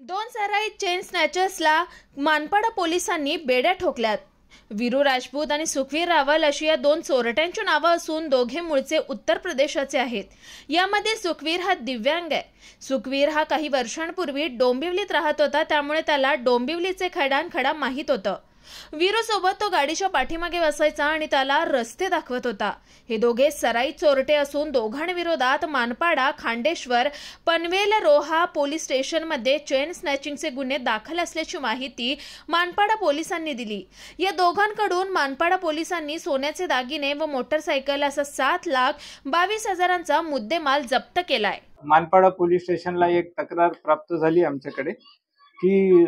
दोन सराईत चेन स्नॅचर्सला मानपाडा पोलिसांनी बेड्या ठोकल्यात। वीरू राजपूत आणि सुखवीर रावल अशी या दोन चोरट्यांची नावं असून दोघे मूळचे उत्तर प्रदेशाचे आहेत। यामध्ये सुखवीर हा दिव्यांग आहे। सुखवीर हा काही वर्षांपूर्वी डोंबिवलीत राहत होता, त्यामुळे त्याला डोंबिवलीचे खडानखडा माहित होतं। वीरू सोबत तो गाडीच्या पाठीमागे बसायचा आणि त्याला रस्ते दाखवत होता। हे दोघे सराईत चोरटे असून दोघांविरोधात मानपाडा, खांडेश्वर, पनवेल रोहा पोलीस स्टेशनमध्ये चेन स्नॅचिंगचे गुन्हे दाखल असल्याची माहिती मानपाडा पोलिसांनी दिली। या दोघांकडून मानपाडा पोलिसांनी सोन्याचे दागिने व मोटरसायकल असा 7,22,000चा मुद्देमाल जप्त केलाय। मानपाडा पोलीस स्टेशनला एक तक्रार प्राप्त झाली आमच्याकडे की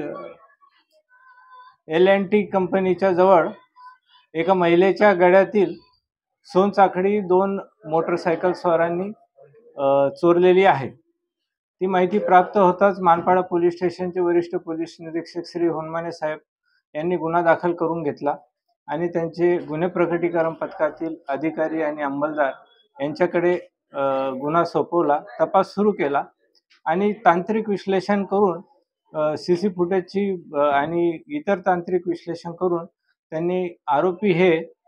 L&T कंपनीच्या जवळ एका महिलेच्या गळ्यातील सोनसाखळी 2 मोटरसायकल स्वारांनी चोरलेली आहे। ती माहिती प्राप्त होताच मानपाडा पोलीस स्टेशनचे वरिष्ठ पोलीस निरीक्षक श्री होनमाने साहेब यांनी गुन्हा दाखल करून घेतला आणि त्यांचे गुन्हे प्रकटीकरण पथकातील अधिकारी आणि अंमलदार यांच्याकडे गुन्हा सोपवला, तपास सुरू केला आणि तांत्रिक विश्लेषण करून CC फुटेजची आणि इतर तांत्रिक विश्लेषण करून त्यांनी आरोपी हे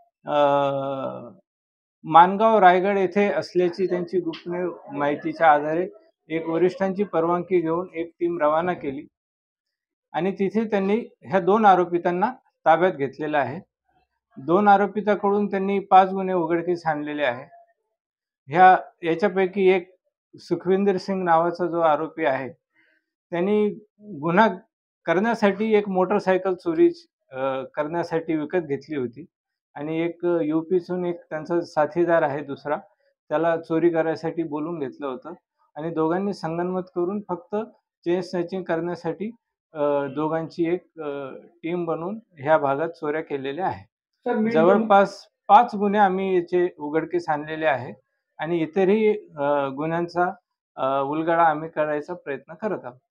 मानगाव रायगड येथे असल्याची त्यांची गुप्त माहितीच्या आधारे एक वरिष्ठांची परवानगी घेऊन एक टीम रवाना केली आणि तिथे त्यांनी ह्या 2 आरोपितांना ताब्यात घेतलेला आहे। 2 आरोपितांकडून त्यांनी 5 गुन्हे उघडकीस आणलेले आहे। याच्यापैकी एक सुखविंदर सिंग नावाचा जो आरोपी आहे त्यांनी गुन्हा करण्यासाठी एक मोटरसायकल चोरी करण्यासाठी विकत घेतली होती आणि एक UPतून एक त्यांचा साथीदार आहे दुसरा, त्याला चोरी करायसाठी बोलून घेतलं होतं आणि दोघांनी संगनमत करून फक्त चेन स्नॅचिंग करण्यासाठी दोघांची एक टीम बनवून ह्या भागात चोऱ्या केलेल्या आहेत। जवळपास 5 गुन्हे आम्ही याचे उघडकीस आणलेले आहे आणि इतरही गुन्ह्यांचा उलगडा आम्ही करायचा प्रयत्न करत आहोत।